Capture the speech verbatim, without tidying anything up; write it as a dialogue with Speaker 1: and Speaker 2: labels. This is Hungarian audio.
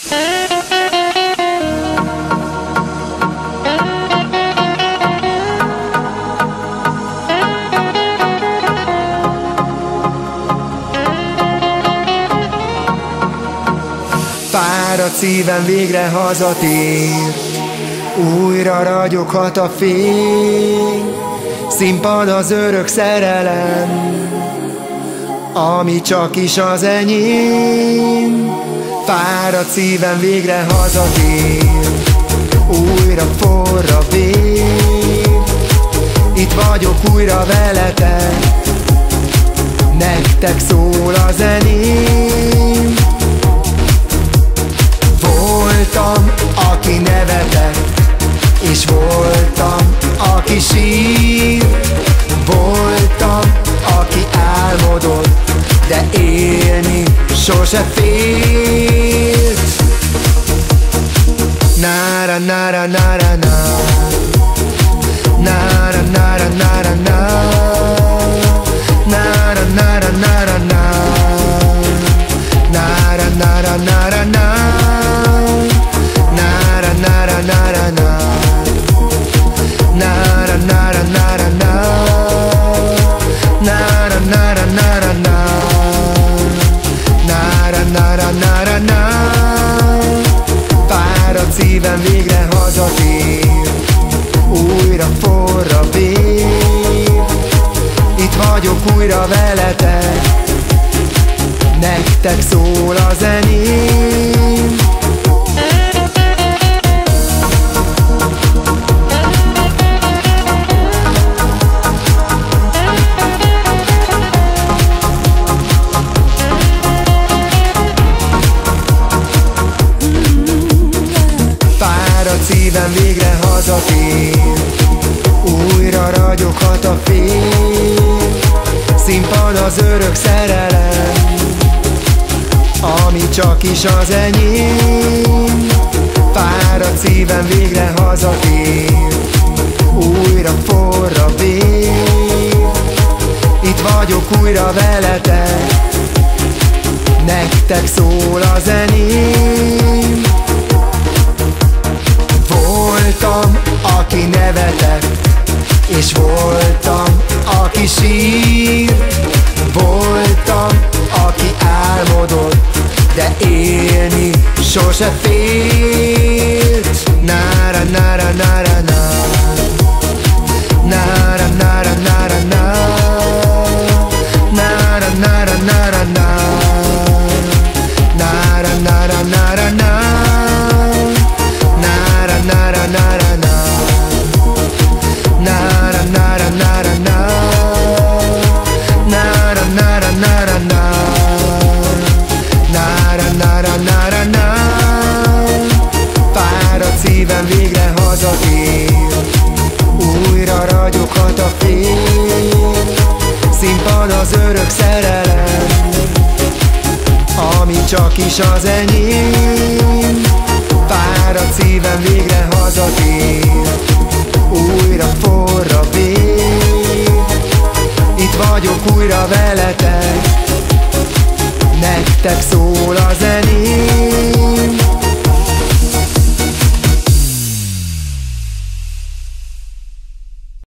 Speaker 1: Fáradt szívem végre hazatér, újra ragyoghat a fény, színpad az örök szerelem, ami csak is az enyém. Fáradt szívem végre hazatér, újra forra vér, itt vagyok újra veletek, nektek szól a zeném. Voltam, aki nevetett, és voltam, aki sír. Voltam, aki álmodott, de élni sose félt. Nára, nára, nára, nára, nára, nára, nára, nára, nára, nára, nára, nára, nára, nára. Fáradt szívem végre hazatér, újra forra vér, itt vagyok újra veletek, nektek szól a zeném. Fáradt szívem végre hazatér, újra ragyoghat a fény, színpad az örök szerelem, ami csak is az enyém. Fáradt szívem végre hazatér, újra forra vér, itt vagyok újra veletek, nektek szól a zeném. Voltam, aki nevetett, és voltam, aki sír. Voltam, aki álmodott, de élni sose félt. Nára, nára, nára, nára, nára, nára, nára, nára, nára, nára, nára, nára, nára, nára. Fáradt szívem végre hazatér, újra ragyoghat a fény, színpad az örök szerelem, ami csak is az enyém. Fáradt szívem végre hazatér, újra forra vér, itt vagyok újra veletek, nektek szól a zeném.